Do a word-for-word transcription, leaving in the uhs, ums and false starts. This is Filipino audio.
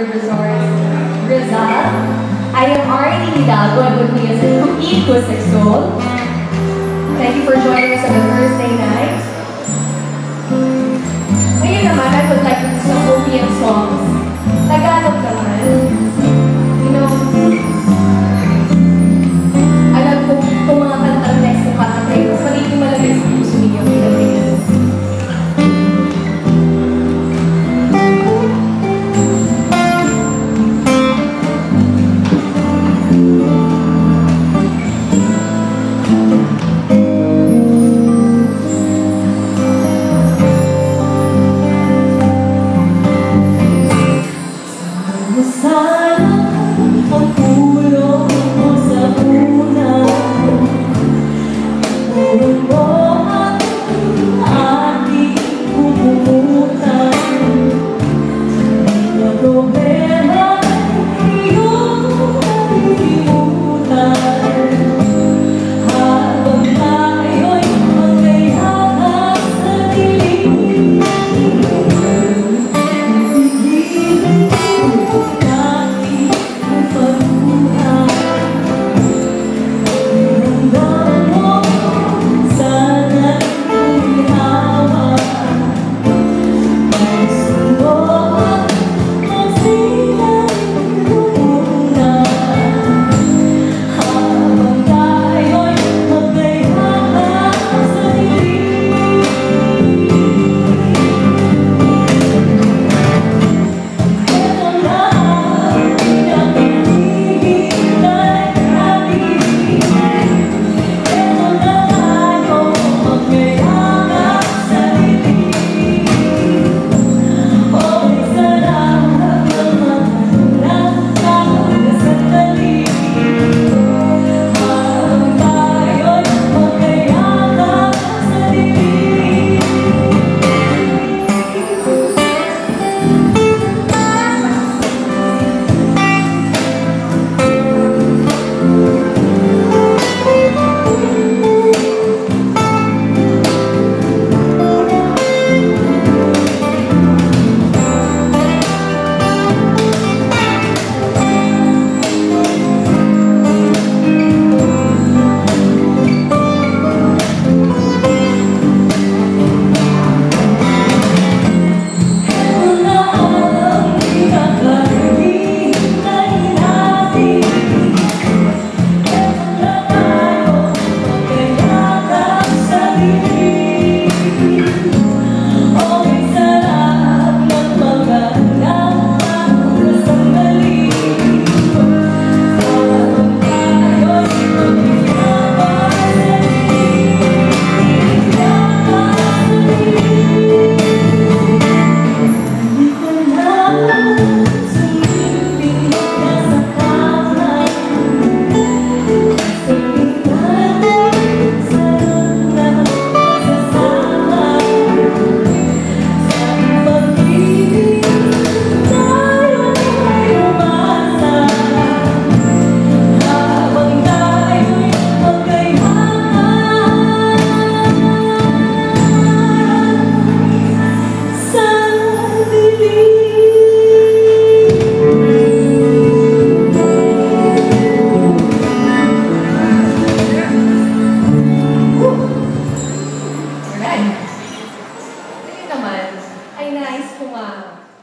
Resort Rizal. I am Arnie Hidalgo and with me is Iko Sexol. Thank you for joining us on the Thursday night. Ngayon naman, I would like to do some O P M songs. Tagalog naman. You know, alam ko kung mga kantang next kung kakantay, mas magiging malagay sa puso ninyo. Ay nais ko nga